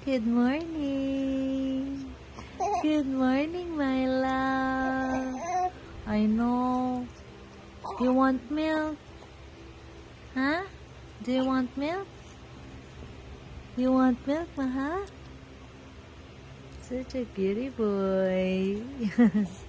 Good morning. Good morning, my love. I know. You want milk? Huh? Do you want milk? You want milk, Maha? Such a cutie boy.